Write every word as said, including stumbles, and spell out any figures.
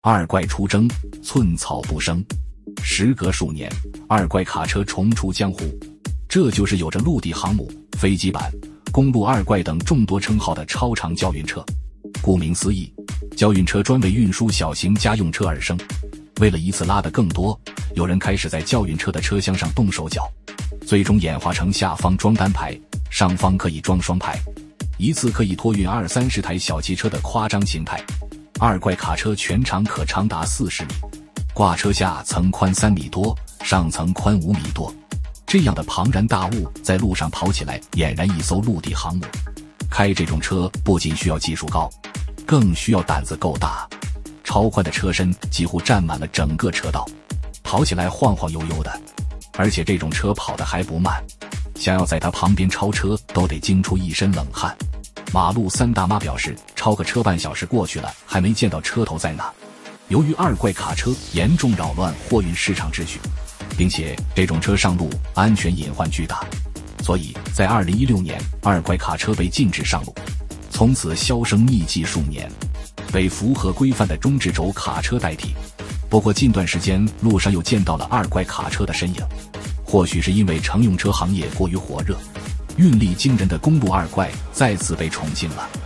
二怪出征，寸草不生。时隔数年，二怪卡车重出江湖。这就是有着陆地航母、飞机版、公路二怪等众多称号的超长交运车。顾名思义，交运车专为运输小型家用车而生。为了一次拉得更多，有人开始在交运车的车厢上动手脚，最终演化成下方装单排，上方可以装双排，一次可以托运二三十台小汽车的夸张形态。二怪卡车全长可长达四十米，挂车下层宽三米多，上层宽五米多。这样的庞然大物在路上跑起来，俨然一艘陆地航母。开这种车不仅需要技术高，更需要胆子够大。超宽的车身几乎占满了整个车道，跑起来晃晃悠悠的，而且这种车跑得还不慢，想要在它旁边超车都得惊出一身冷汗。马路三大妈表示，超个车半小时过去了，还没见到车头在哪。由于二怪卡车严重扰乱货运市场秩序，并且这种车上路安全隐患巨大，所以在二零一六年，二怪卡车被禁止上路，从此销声匿迹数年，被符合规范的中置轴卡车代替。不过近段时间路上又见到了二怪卡车的身影，或许是因为乘用车行业过于火热，运力惊人的公路二怪再次被宠幸了。